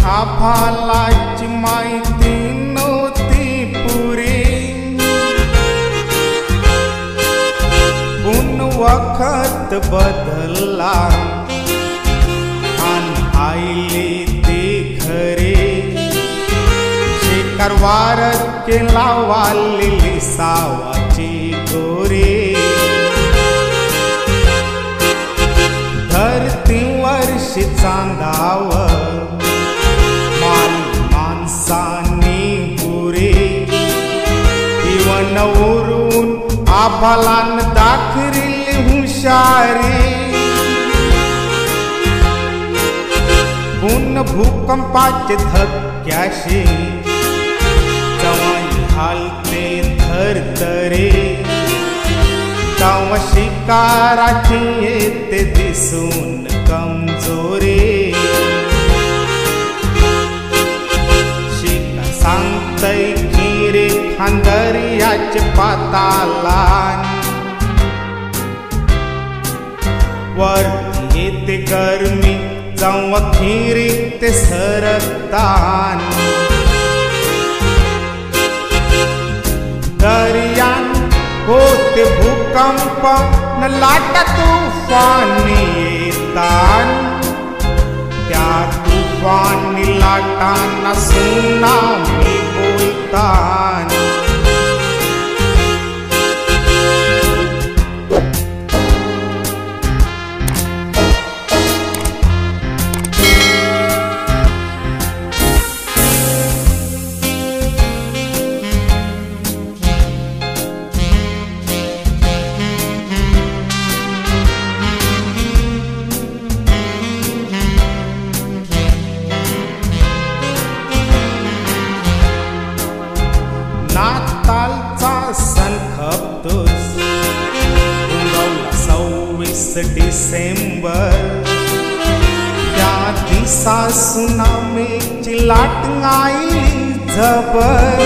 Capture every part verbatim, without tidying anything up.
आभालाची माहिती नव्हती पुरी, पण वखत बदलला आणि आईले ते घरे. शेकार वारत केला वालेली सावाची गोरे. धरती वर्षी चांदावर माल माणसानी पुरे. इवन उरून आभालान दाखरिली हुशारी. पुन भूकंपाचे धक्क्याशी जवाई हालते थरथरे. तव शिकाराची येते दिसून कमजोरी. शिका सांगतय की रे खांदर्याचे पातालान. वरती येते गरमी जव खिरी ते सरकतान. दर्यान होते भूकंप न लाटा तुफानी येतान. त्या तुफानी लाटांना सुनामी बोलतान. नातालचा सण खपतोस उगवला सव्वीस डिसेंबर. त्या दिसा सुनामीची लाट आईली जबर.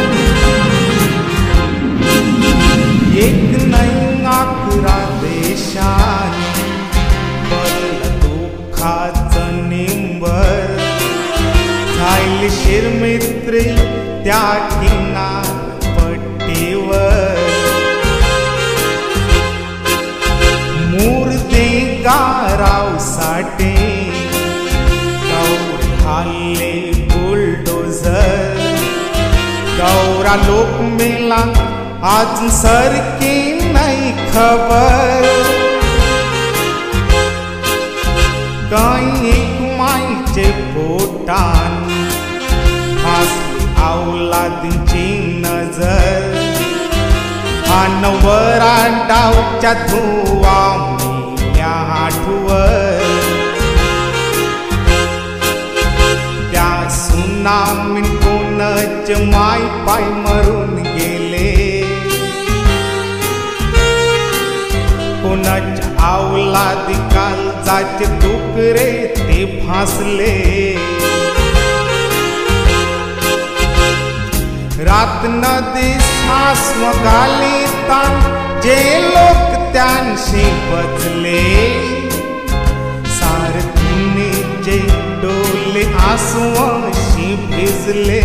एक नाही अकरा देशात पडलं दुःखाचं निंबर. झाली शिरमित्री त्या किनार पट्टीवर. मूर्ती गाराव साठे गौर हाले बुलडोझर. गौरा लोक मेला आज सरकी नाही खबर. काही माईचे पोटान औलादीची नजर. अनवरा डावच्या धुवा मिल्या आठवर. त्या सुनामीन कोणच माय पाय मरून गेले. कोणाच्या औलादी कालजाचे तुकडे ते फासले. रात नदी सास गाली तान जे लोक त्यांशी बचले. सारथीने जे डोले आसवाशी भिजले.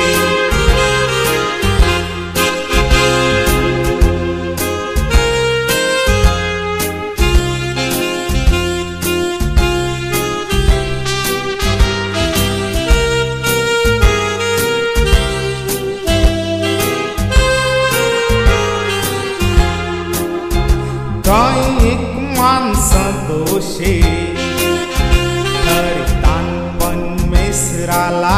काही एक माणसं दोषी हरितान पण मिसराला.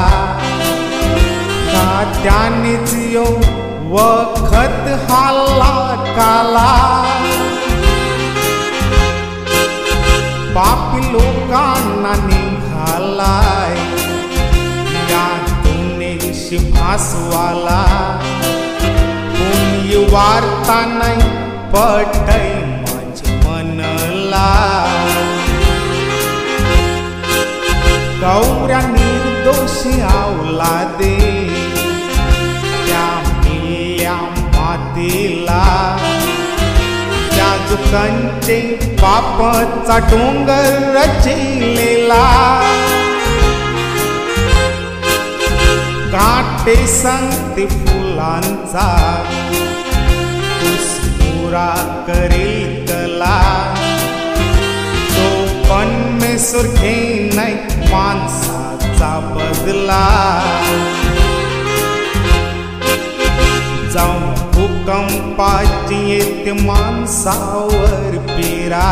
का त्यानेच यो वखत हाला काला. पापी लोकांना निघालाय यातून शिफासवाला. कोणी वार्ता नाही पटय मनला. गौऱ्या निर्दोषी औलादे त्या मिल्या मातीला. त्या जुकांचे पापाचा डोंगर रचिलेला. काटे सांगते फुलांचा पुरा करेल कला तो पण में सुरखे नाही माणसाचा बदला जाऊन भूकंपाची येते माणसावर पेरा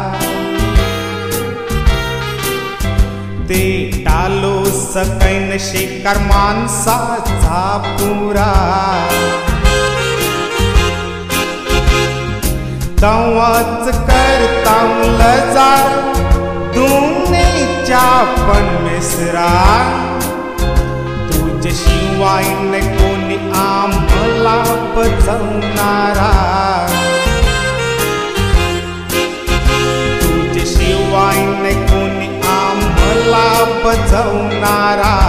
ते टालो सकैन शिकार माणसाचा पुरा तवाच करता लजार दुनिच्या पण मिसरा तुझ्याशिवाय न कोणी आम्हाला बजवणारा तुझ्याशिवाय न कोणी आम्हाला बजवणारा